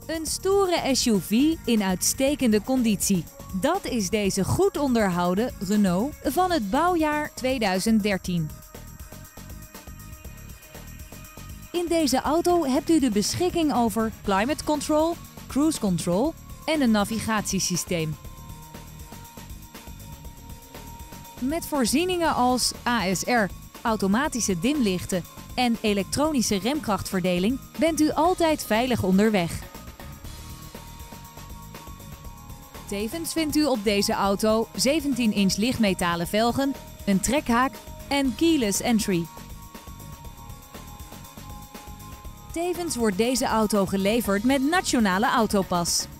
Een stoere SUV in uitstekende conditie. Dat is deze goed onderhouden Renault van het bouwjaar 2013. In deze auto hebt u de beschikking over climate control, cruise control en een navigatiesysteem. Met voorzieningen als ASR, automatische dimlichten en elektronische remkrachtverdeling bent u altijd veilig onderweg. Tevens vindt u op deze auto 17-inch lichtmetalen velgen, een trekhaak en keyless entry. Tevens wordt deze auto geleverd met Nationale Autopas.